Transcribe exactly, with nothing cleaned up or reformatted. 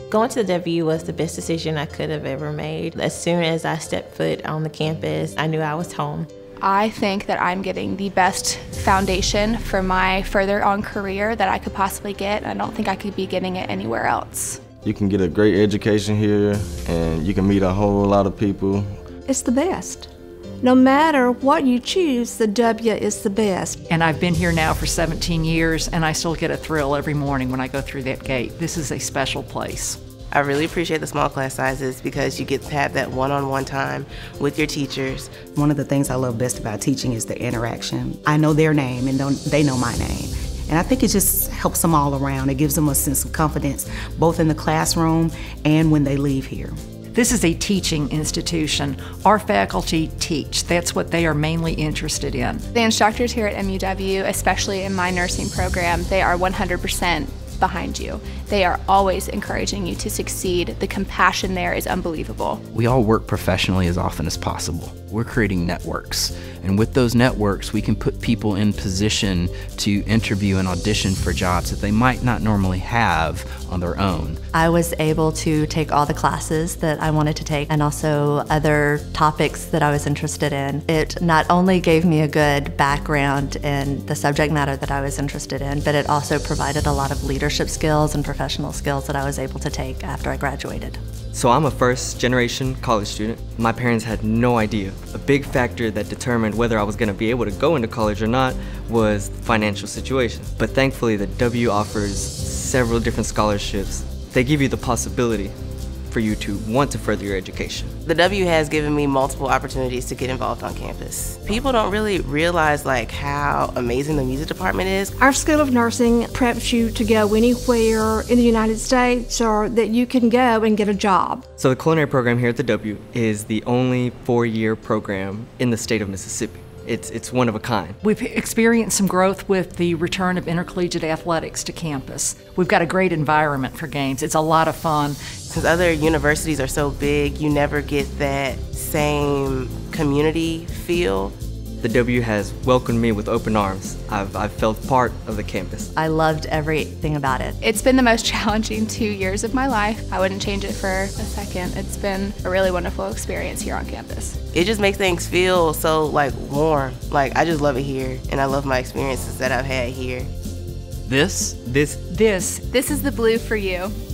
Going to the W was the best decision I could have ever made. As soon as I stepped foot on the campus, I knew I was home. I think that I'm getting the best foundation for my further on career that I could possibly get. I don't think I could be getting it anywhere else. You can get a great education here, and you can meet a whole lot of people. It's the best. No matter what you choose, the W is the best. And I've been here now for seventeen years, and I still get a thrill every morning when I go through that gate. This is a special place. I really appreciate the small class sizes because you get to have that one-on-one time with your teachers. One of the things I love best about teaching is the interaction. I know their name and they know my name. And I think it just helps them all around. It gives them a sense of confidence, both in the classroom and when they leave here. This is a teaching institution. Our faculty teach. That's what they are mainly interested in. The instructors here at M U W, especially in my nursing program, they are one hundred percent behind you. They are always encouraging you to succeed. The compassion there is unbelievable. We all work professionally as often as possible. We're creating networks, and with those networks we can put people in position to interview and audition for jobs that they might not normally have on their own. I was able to take all the classes that I wanted to take and also other topics that I was interested in. It not only gave me a good background in the subject matter that I was interested in, but it also provided a lot of leadership skills and professional skills that I was able to take after I graduated. So I'm a first generation college student. My parents had no idea. A big factor that determined whether I was going to be able to go into college or not was the financial situation. But thankfully the W offers several different scholarships. They give you the possibility for you to want to further your education. The W has given me multiple opportunities to get involved on campus. People don't really realize like how amazing the music department is. Our School of Nursing preps you to go anywhere in the United States or that you can go and get a job. So the culinary program here at the W is the only four-year program in the state of Mississippi. It's, it's one of a kind. We've experienced some growth with the return of intercollegiate athletics to campus. We've got a great environment for games. It's a lot of fun. Since other universities are so big, you never get that same community feel. The W has welcomed me with open arms. I've, I've felt part of the campus. I loved everything about it. It's been the most challenging two years of my life. I wouldn't change it for a second. It's been a really wonderful experience here on campus. It just makes things feel so like warm. Like I just love it here, and I love my experiences that I've had here. This? This. This. This is the blue for you.